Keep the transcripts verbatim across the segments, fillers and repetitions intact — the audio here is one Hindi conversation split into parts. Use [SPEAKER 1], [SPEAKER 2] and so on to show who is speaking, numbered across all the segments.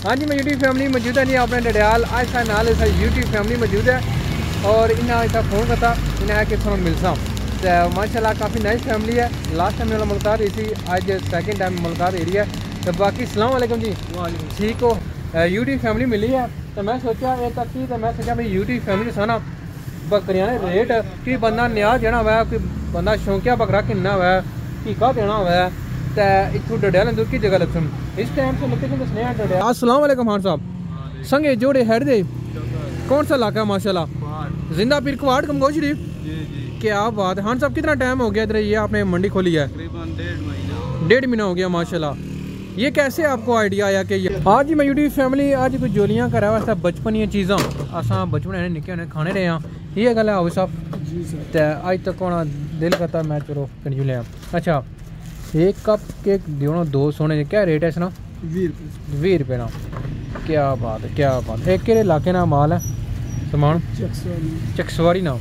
[SPEAKER 1] हाँ जी मैं यूट्यूब फैमिली मौजूद है जी अपने डडियाल आज का नाल यूट्यूब फैमिली मौजूद है और इन्हें इतना फोन करता इन्हें है कि थोड़ा मिलसा तो माशाल्लाह काफ़ी नाइस फैमिली है। लास्ट टाइम मेरा मुलाकात इसी आज सेकंड टाइम मुलाकात एरिया है। तो बाकी सलाम वालेकुम जी। ठीक हो यूट्यूब फैमिली मिली है तो मैं सोचा ये तक की तो मैं सोचा भाई यूट्यूब फैमिली साना बकरियां रेट कि बंदा न्याज देना हुआ कोई बंदा शौकिया बकरा किन्ना हुआ टीका देना हुआ तो इतों डडियाल अंदर की जगह लक्षण इस टाइम से लोकेशन दसने हैं डडियाल। अस्सलाम वालेकुम खान साहब संगे जोड़े हेड दे कौन सा इलाका है माशाल्लाह जिंदा पीर कुआड़ कमगो शरीफ। क्या बात है खान साहब कितना टाइम हो गया इधर ये आपने मंडी खोली है? डेढ़ महीना हो गया माशाल्लाह। ये कैसे आपको आइडिया आया कि ये आज ही मैं यूट्यूब फैमिली आज कुछ जोलियां करा वास्ते बचपन ये चीज़ां असा बचपन निक्के होने खाने रहे हैं ये गल है हाउस साहब तो अज तक होना दिल करता मैं चलो कंटिन्यू लिया। अच्छा एक कप केक दियो दो सोने क्या रेट है इसना? बीस रुपये ना। क्या बात है क्या बात है। एक केरे इलाके ना माल है सामान चकसवारी ना।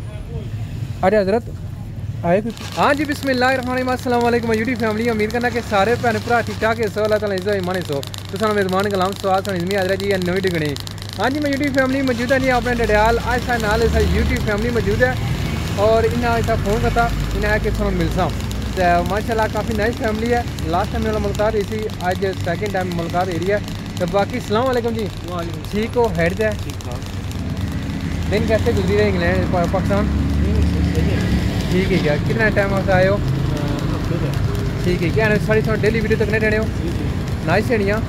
[SPEAKER 1] अरे हजरत आए हाँ जी बिस्मिल्लाहिर्रहमानिर्रहीम अस्सलाम वालेकुम यूट्यूब फैमिली उम्मीद करना कि सारे भैन भरा ठीक ठाक है सो अल्लाह ताला इज़्ज़त ईमान सो तो सानू मेज़बान कलाम स्वाद सनज़मी हाज़िर जी नवी टिकनी। हाँ जी मैं यूट्यूब फैमिली मौजूद है जी अपने डडियाल आज का नाल यूट्यूब फैमिली मौजूद है और इन्हें इतना फोन करता इन्हें है कि थोड़ा मिलसा तो माशाल्लाह काफ़ी नाइस फैमिली है। लास्ट टाइम मेरा मुलाकात इसी आज सेकंड टाइम मुलाकात एरिया है। तो बाकी सलाम वालेकुम जी। ठीक हो हेड है दिन कैसे गुजरी रहे इंग्लैंड पाकिस्तान? ठीक है क्या कितना टाइम से आए हो? ठीक है क्या सारी थोड़ा डेली वीडियो तक नहीं रहने हो नाइस सेड़ियाँ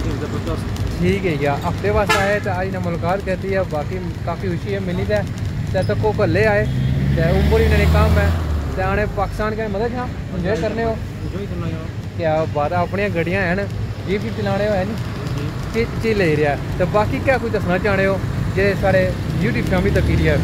[SPEAKER 1] ठीक है क्या हफ्ते वास्ते आए तो आज ना मुलाकात कहती है बाकी काफ़ी खुशी है मिली है तो को कल्ले आए तो उम्र ही इन्होंने काम है तो आने पाकिस्तान का मदद हाँ इंजॉय करने हो क्या बात है अपनी गड्डियाँ हैं जी भी चला रहे हो है नी चीज ले रहा है तो बाकी क्या कुछ दसना चाहते हो जे सारे यूट्यूब फैमिली तक एरिया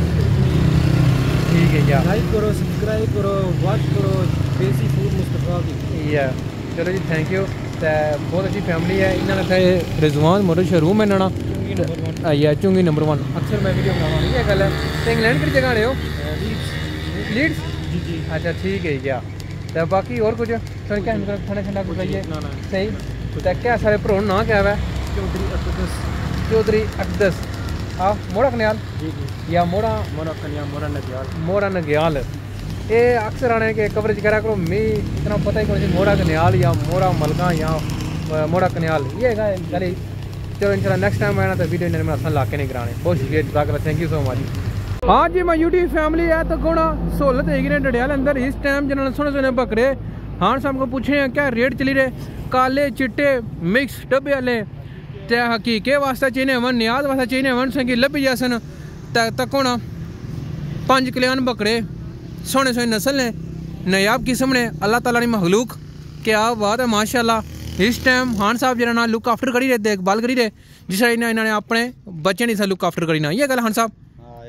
[SPEAKER 1] ठीक है क्या
[SPEAKER 2] लाइक करो सब्सक्राइब करो वॉच करो देसी फूड मुस्तफा की या
[SPEAKER 1] चलो जी थैंक यू तो बहुत अच्छी फैमिली है इन्होंने रिजवान मोटर शोरूम है इन्होंने या चुंगी नंबर वन अक्सर मैं वीडियो बनावा ये गल है तो इंग्लैंड की जगह रहे हो लीड्स
[SPEAKER 2] जी जी
[SPEAKER 1] अच्छा ठीक है क्या तो बाकी और कुछ फिर क्या ठंडा ठंडा कुछ लाइए सही तो क्या सारे भ्रो ना क्या है
[SPEAKER 2] चौधरी अकदस
[SPEAKER 1] चौधरी अकदस हाँ मोड़ा कन्याल
[SPEAKER 2] जी जी
[SPEAKER 1] या मोड़ा
[SPEAKER 2] मोड़ा कन्या मोड़ा नग्याल
[SPEAKER 1] मोड़ा नग्याल ये अक्सर आने के कवरेज करा करो मैं इतना पता ही कौन मोड़ा कन्याल या मोड़ा मलका या मोड़ा कन्याल ये है गली। चलो इंशाल्लाह नेक्स्ट टाइम आना तो वीडियो इन्हें मैं ला के नहीं कराने बहुत शुक्रिया जज़ाकल्लाह थैंक यू सो मच। हाँ जी मैं यूट्यूब फैमिली है तो कौन सहूलत है डडियाल अंदर इस टाइम जिन्होंने सोने सोने बकरे हाँ साहब को पूछे हैं क्या रेट चली रहे काले चिट्टे मिक्स डब्बे वाले ते हकीके वास्ते चाहिए वन न्याज वास्ते चाहिए वन संगी लभी जासन तक होना पांच कल्याण बकरे सोने सोने नस्ल ने नायाब किस्म ने अल्लाह ताला ने मखलूक क्या बात है माशाल्लाह। इस टाइम खान साहब जरा ना लुक आफ्टर करी रहे देखभाल करी रहे जिस तरह इन्होंने अपने बच्चे नहीं लुक आफ्टर करी ना ये गल खान साहब।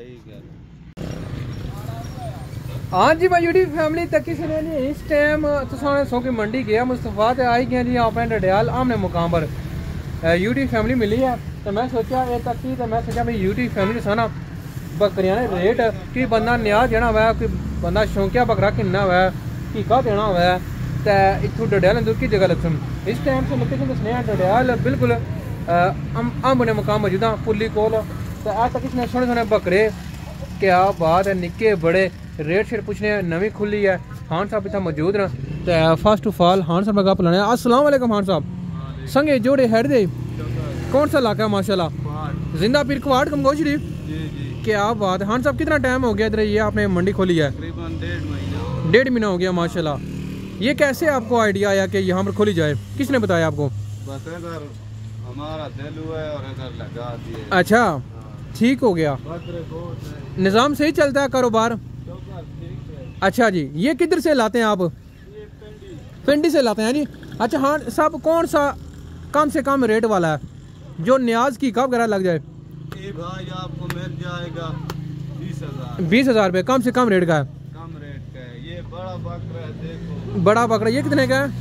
[SPEAKER 1] हाँ जी मैं यूट्यूब फैमिली तक किसी ने इस टाइम तुसाने सो की मंडी गया मुस्तफा तो आई गया जी अपने डडियाल आमने मुकाम पर यूट्यूब फैमिली मिली है तो मैं सोचा ये तक की तो मैं सोचा भाई यूट्यूब फैमिली साना बकरियां रेट कि बंदा न्याज देना हुआ कोई बंदा शौकिया बकरा किन्ना हुआ टीका देना हुआ तो इतों डडियाल अंदर की जगह लक्षण इस टाइम से लोकेशन दसने हैं डडियाल बिल्कुल आमने मुकाम मौजूद पुली कोल तो आज तक इसने सोने सोने बकरे क्या बात है निक्के बड़े रेट शेट पूछने नवी खुली है खान साहब इतना मौजूद न तो फर्स्ट ऑफ ऑल खान साहब का पुलाने अस्सलाम वालेकुम खान साहब संगे जोड़े हेड दे कौन सा इलाका है माशाल्लाह जिंदा पीर कुआड़ कमगो शरीफ। क्या बात है खान साहब कितना टाइम हो गया इधर ये आपने मंडी खोली है? डेढ़ महीना हो गया माशाल्लाह। ये कैसे आपको आइडिया आया कि यहाँ पर खोली जाए किसने बताया आपको?
[SPEAKER 3] बस इधर हमारा दिल हुआ है और इधर लगा दिए।
[SPEAKER 1] अच्छा ठीक हो गया निज़ाम सही चलता है कारोबार? अच्छा जी ये किधर से लाते हैं आप? पिंडी से लाते हैं जी। अच्छा हाँ साहब कौन सा कम से कम रेट वाला है जो न्याज की कब वगैरह लग जाए?
[SPEAKER 3] ये भाई आपको मिल जाएगा बीस हजार
[SPEAKER 1] बीस हजार रुपये कम से कम रेट का है?
[SPEAKER 3] कम रेट का है। ये बड़ा बकरा है देखो
[SPEAKER 1] बड़ा बकरा ये कितने का है?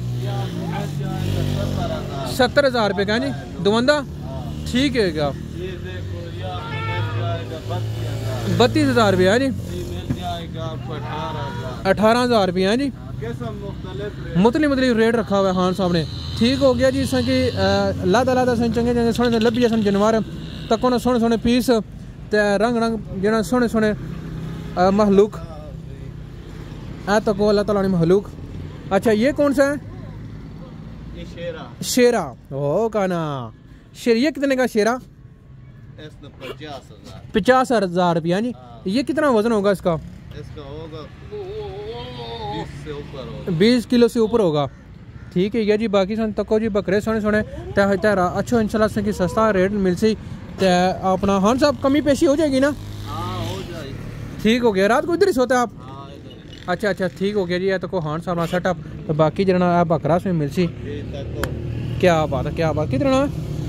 [SPEAKER 1] सत्तर हजार रुपये का है जी दुबंदा ठीक है क्या?
[SPEAKER 3] ये देखो ये आपको मिल जाएगा
[SPEAKER 1] बत्तीस हजार रुपये है जी
[SPEAKER 3] मिल जाएगा आपको अठारह हजार
[SPEAKER 1] अठारह हजार रुपये है जी
[SPEAKER 3] किस्म मुख्तलिफ रेट
[SPEAKER 1] मुतली मुतली रेट रखा हुआ है खान साहब ने। ठीक हो गया जी, इस कि लादा लादा सन चंगे चंगे सोने लब्भी सन जानवर तको ना सोने सोने पीस ते रंग रंग जना सोने सोने महलूक है तको अल्लाह ताला ने महलूक। अच्छा ये कौन सा है?
[SPEAKER 3] ये शेरा
[SPEAKER 1] शेरा। ओ काना शेर, ये कितने का शेरा?
[SPEAKER 3] इसका पचास हजार
[SPEAKER 1] पचास हजार रुपया जी। ये कितना वजन होगा इसका?
[SPEAKER 3] इसका होगा बीस से ऊपर होगा,
[SPEAKER 1] बीस किलो से ऊपर होगा। ठीक है जी। बाकी सन तको जी बकरे सोने सोने तेरा अच्छो इंशाल्लाह से कि सस्ता रेट मिल सी ते अपना खान साहब कमी पेशी हो जाएगी ना?
[SPEAKER 3] हाँ हो जाएगी।
[SPEAKER 1] ठीक हो गया। रात को इधर ही सोते आप?
[SPEAKER 3] हाँ इधर
[SPEAKER 1] अच्छा अच्छा ठीक हो गया जी। तो को खान साहब सेटअप तो बाकी जना बकरा से मिल सी।
[SPEAKER 3] ये तक तो
[SPEAKER 1] क्या बात है, क्या बात। कितना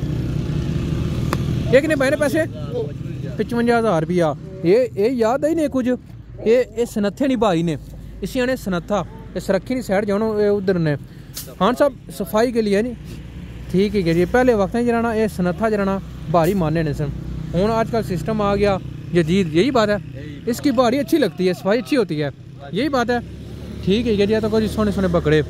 [SPEAKER 1] ये कितने पैने पैसे? पचवंजा हज़ार रुपया। ये ये याद है नहीं कुछ, ये ये सनत्थे नहीं भाई ने इसी ने सनत्था ये सरखी नहीं साइड जानो उधर ने खान साहब सफाई के लिए नहीं। ठीक है जी। पहले वक्त में जराना ये सनत्था जराना भारी माने ने सन, हूँ आजकल सिस्टम आ गया जदीद। यही बात है, इसकी भारी अच्छी लगती है, सफाई अच्छी होती है, यही बात है। ठीक है जी। तो कोई सोने सोने बकरे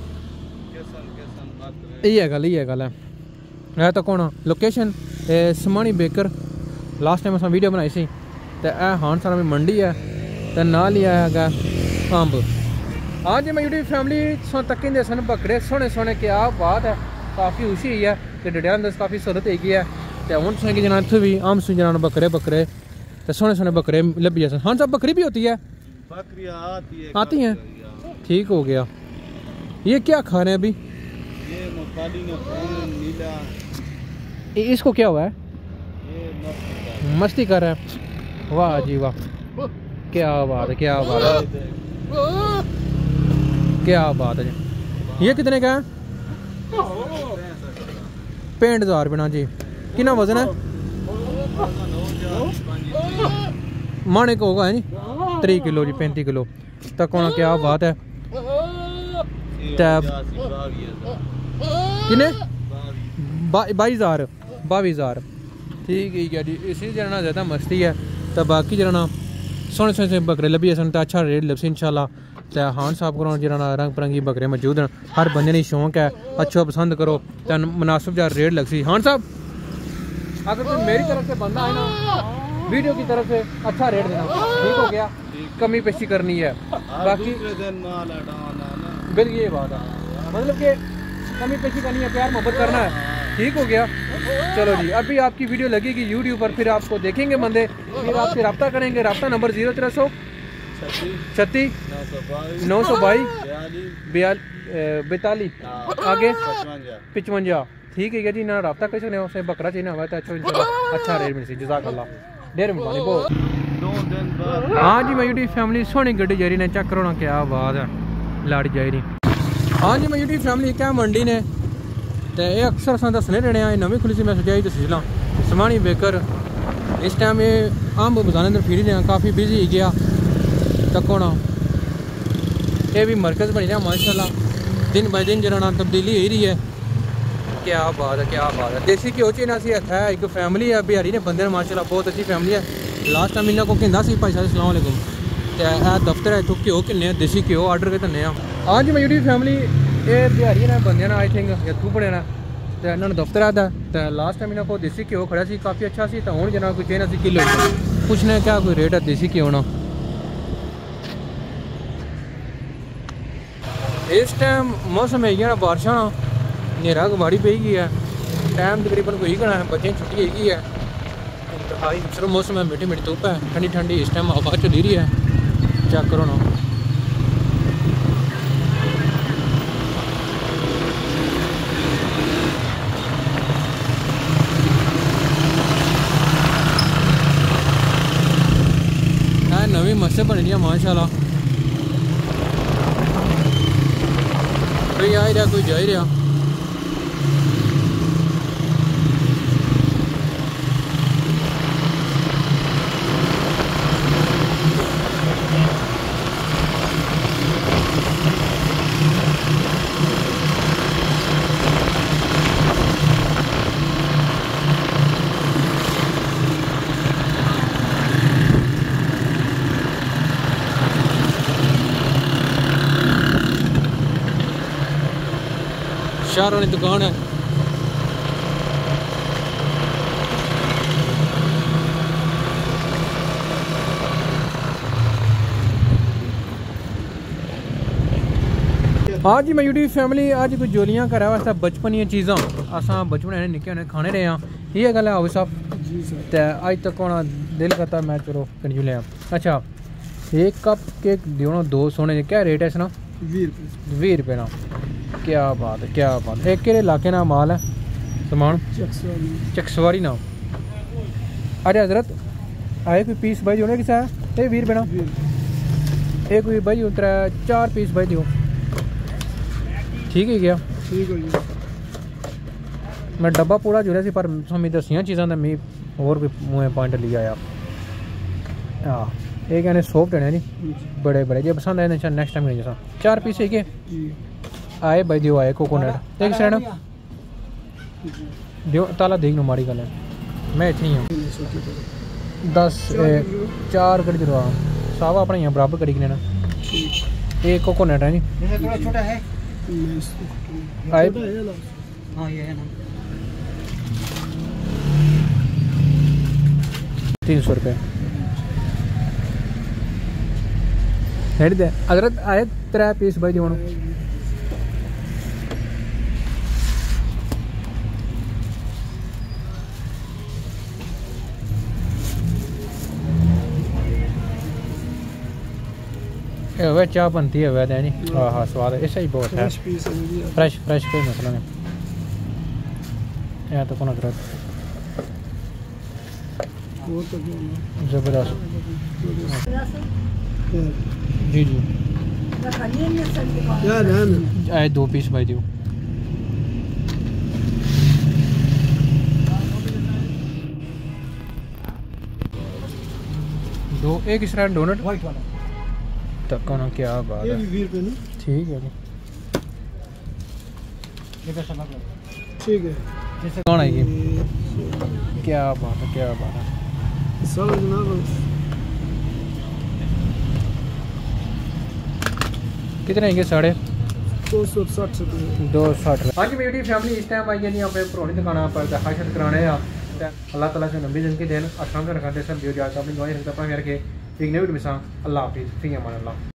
[SPEAKER 1] यही है गल, यही है गल है। तो कौन लोकेशन समानी बेकर लास्ट टाइम असां वीडियो बनाई सी ते ए हान सारा में मंडी है ते नाल ही आया अंब। हाँ जी मैं यूट्यूब फैमिली सो तकिंदे सन बकरे सोने सोने, क्या बात है। काफ़ी खुशी हुई है कि डडियाल दस काफ़ी सहूलत है ते हूँ तुसें कि जना इत्थै भी आम सुन जना बकरे बकरे ते सोने सोने बकरे लब्भी सन। हाँ सब बकरी भी होती है?
[SPEAKER 3] बकरियां आती है
[SPEAKER 1] आती हैं। ठीक हो गया। ये क्या खा रहे हैं अभी?
[SPEAKER 3] ये मफाली नीला,
[SPEAKER 1] इसको क्या हुआ है?
[SPEAKER 3] ये मस्त
[SPEAKER 1] मस्ती कर रहा है। वाह जी वाह, क्या बात है, क्या बात है, क्या बात है जी। ये कितने का है? पैंठ हज़ार बिना जी। कितना वजन है? माने को होगा है जी त्री किलो जी, पैंती किलो तक होना। क्या बात है। किने बाईस हज़ार बाईस हज़ार ठीक है जी। इसी जना ज़्यादा मस्ती है तो बाकी जना सोने सोने बकरे लभी सन तो अच्छा रेट लबसी इंशाल्लाह। तो हान साहब को जना रंग बिरंगी बकरे मौजूद हैं, हर बंदे ने शौक है, अच्छा पसंद करो तो मुनासिब जहा रेट लगसी। हान साहब अगर कोई मेरी तरफ से बंदा है ना वीडियो की तरफ से अच्छा रेट देना, ठीक हो गया। कमी पेशी करनी है बाकी बिल, ये बात है मतलब कि कमी पेशी करनी है, प्यार मोहब्बत करना है, ठीक हो गया। चलो जी अभी आपकी वीडियो लगेगी यूट्यूब पर, फिर आपको देखेंगे बंदे, फिर आपसे रब्ता करेंगे। रब्ता नंबर जीरो तेरह सौ छत्तीस नौ सौ बाईस बयाल बैतालीस आगे पचवंजा ठीक है जी। ना रब्ता कर सकते उसे बकरा चाहिए हुआ तो अच्छा अच्छा रेट मिल सी। जज़ाकल्लाह ढेर मेहरबानी बहुत।
[SPEAKER 3] दो दिन बाद
[SPEAKER 1] हाँ जी मैं यूट्यूब फैमिली सोनी गड्डी जा रही ने चेक करो ना, क्या बात है लाड़ी जा रही। हाँ जी मैं यूट्यूब फैमिली क्या मंडी ने तो ये अक्सर अस दसने रहने आए, नवी खुली सी मैं सोचा तसील समानी बेकर। इस टाइम ये अंब बजाने अंदर फिरी रहे काफ़ी बिजी गया तको ना। ये भी मरकज़ बनी रहा माशाल्लाह, दिन ब दिन जना तब्दीली हो रही है। क्या बात है, क्या बात है। देसी घ्यो च इन्हें है एक फैमिली है बिहारी ने बंदे माशाल्लाह, बहुत अच्छी फैमिली है। लास्ट टाइम इन्होंने को कहता सी भाई साहब अस्सलाम वालेकुम तो यह दफ्तर है इतों घ्यो किन्ने देसी घ्यो आर्डर के दिने। हाँ जी मैं यूट्यूब फैमिली ये बिहारी ने बंदे आई थिंक यू बने ना तो इन्होंने दफ्तर आता तो लास्ट टाइम इन्होंने को देसी घ्यो खड़ा सी काफ़ी अच्छा सी। तो हूँ जना कोई चाहिए सी किलो पुछने क्या कोई रेट है देसी घ्यो ना। इस टाइम मौसम है ना बारिशा नेरा गवाड़ी पी गई है, टाइम तकरीबन कोई करना है, बच्चे छुट्टी हैगी है। इंतहाई सिर्फ मौसम है, मीठी मीठी धुप है, ठंडी ठंडी इस टाइम हवा चली रही है। चेक करो ना नवी मस्जिद बनी है माशाल्लाह। कोई आ ही रहा कोई जा ही रहा। शहर वाली दुकान है। हाँ जी मैं यूट्यूब फैमिली आज कुछ जोलियां करा वास्ते बचपन ये चीज़ां असा बचपन निक्के होने खाने रहे हैं ये गल है हो साहब तो अज तक होना दिल करता मैं चलो कंजू लिया। अच्छा एक कप केक दियो दो सोने क्या रेट है इसना बीस रुपये ना। क्या बात है क्या बात है। एक केड़े इलाके ना माल है सामान चकसवारी ना। अरे हजरत आए कोई पीस भाई जो किसा है ये बीस रुपये ना। एक कोई भाई उतरा चार पीस भाई दियो ठीक है क्या ठीक है। मैं डब्बा पूरा जुड़ा सी पर मैं दसियां चीज़ां मैं और भी मुँह पॉइंट लिया आया। हाँ ये कहने सॉफ्ट है जी बड़े बड़े जो पसंद आए नेक्स्ट टाइम नहीं जैसा चार पीस है आए भाई दियो आए कोकोनट एक साइड दियो ताला देख लो माड़ी गल है मैं इतनी हूँ दस चार कड़ी दिलवा सावा अपने यहाँ बराबर करी लेना। एक कोकोनट है जी
[SPEAKER 2] थोड़ा छोटा है
[SPEAKER 1] आए
[SPEAKER 2] हाँ ये है ना
[SPEAKER 1] तीन सौ रुपये हेड दे हजरत आए त्रै पीस भाई दियो वह चाह बनती है वह नहीं। हाँ हाँ स्वाद है ऐसा ही बहुत है फ्रेश फ्रेश कोई मसला नहीं यहाँ तो कौन जरूरत ज़बरदस्त जी जी आए दो पीस भाई दियो दो एक इस तरह डोनट
[SPEAKER 2] वाइट वाला
[SPEAKER 1] तक ना क्या बात है ठीक है जी
[SPEAKER 2] ठीक है
[SPEAKER 1] जैसे कौन है ये क्या बात है क्या बात है कितने आएंगे साढ़े
[SPEAKER 2] दो सौ साठ रुपये
[SPEAKER 1] दो साठ हाँ जी मेरी फैमिली इस टाइम आई जानी अपने पुरानी दुकान पर हाशत कराने अल्लाह ताला से लंबी जिंदगी देन अच्छा रखा सब जो जाता अपनी दुआएं रखता अपना करके एक नई वीडियो में अल्लाह हाफिज़ फी अमान अल्लाह।